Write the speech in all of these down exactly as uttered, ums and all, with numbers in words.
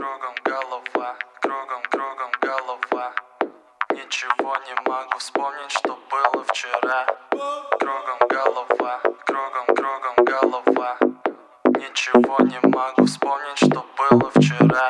Кругом голова, кругом, кругом голова. Ничего не могу вспомнить, что было вчера. Кругом голова, кругом, кругом голова. Ничего не могу вспомнить, что было вчера.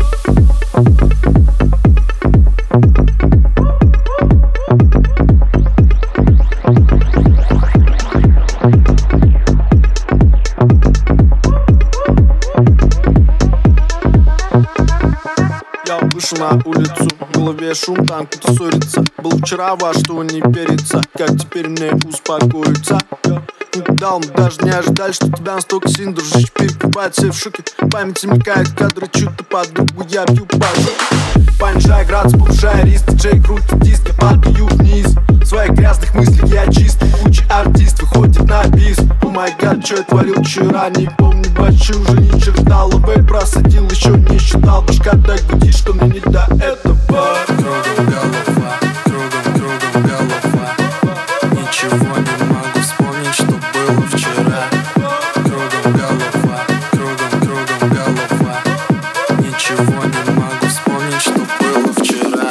Я вышел на улицу, в голове шум, там кто-то ссорится. Был вчера, во что не верится, как теперь мне успокоиться? Не дал, мы даже не ожидали, что тебя настолько сильно, дружище, перекупает, все в шоке. В памяти мелькают кадры, чью-то подругу я бью по жопе. Понижай градус, повышай риск, диджей крутит диск, я падаю вниз. В своих грязных мыслях я чистый, куча артист выходит на бис. О май гад, что я творил вчера, не помню, бачу, уже ни черта. Ловель просадил, еще не считал, башка так гудит, что мне не до этого. Кругом голова, кругом, кругом голова. Ничего не могу вспомнить, что было вчера. Кругом голова, кругом, кругом голова. Ничего не могу вспомнить, что было вчера.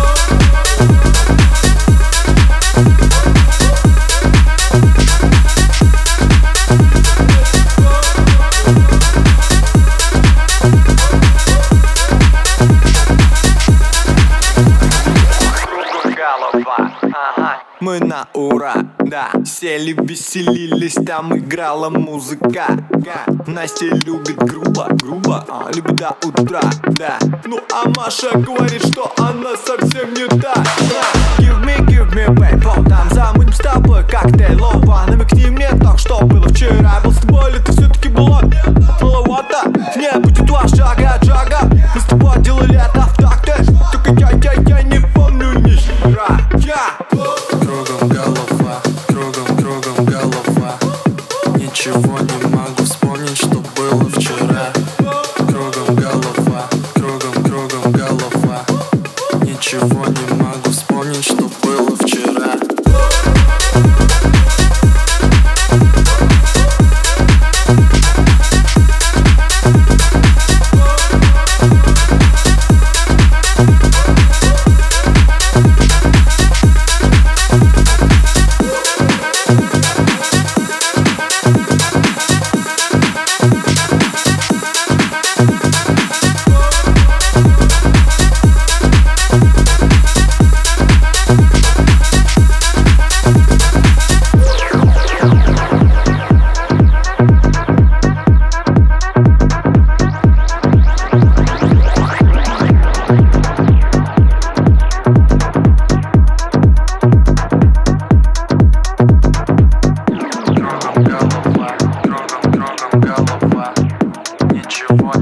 Мы на ура, да, сели, веселились, там играла музыка. Настя любит грубо, грубо, а, любит до утра, да. Ну а Маша говорит, что она совсем не та, да. Give me, give me, babe, вот там замутим с тобой коктейль, лова. Намекни мне так, что было вчера. Был с тобой, или ты все-таки была маловато? Не будет ваша джага. Мы с тобой делали это в такте. Только я, я, я не помню ни хера. Я Кругом голова, кругом, кругом голова. Ничего не могу вспомнить, что было вчера. Кругом голова, кругом, кругом голова. Ничего не могу вспомнить, что было вчера. Голова, кругом, кругом голова. Ничего